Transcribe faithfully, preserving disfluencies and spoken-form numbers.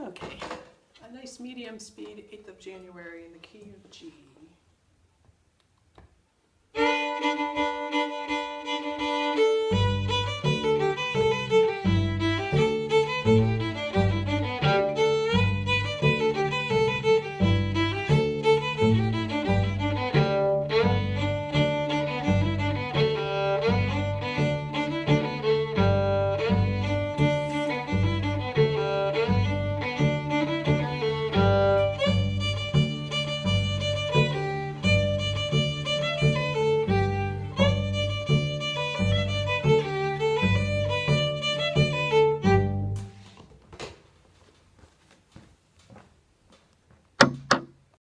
Okay, a nice medium speed, eighth of January in the key of G.